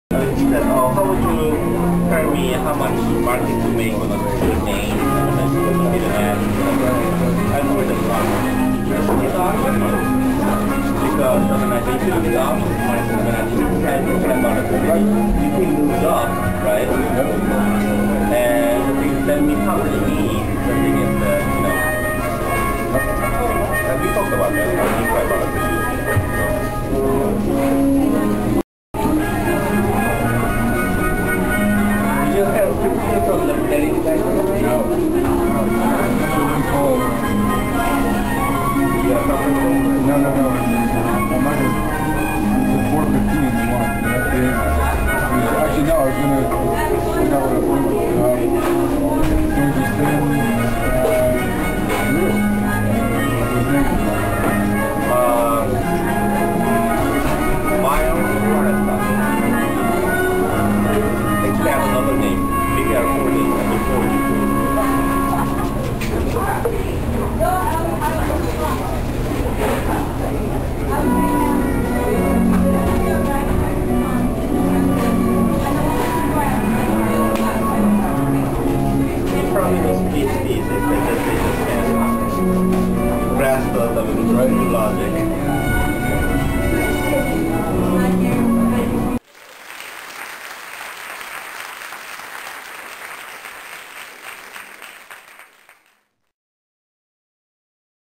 He said, oh, how would you tell me how much market to make on a good name? And then he did an ad. I told him the option. It's option. Because I mean, if you look at the options, market is going to try to talk about it. You can move up, right? And the thing that we probably need, the thing is that, you know, and we talked about that. We talked about it. You just have pictures from the daily guys? No. No. I'm not going to. It's 4:15 in the morning. Actually, no, I was going to.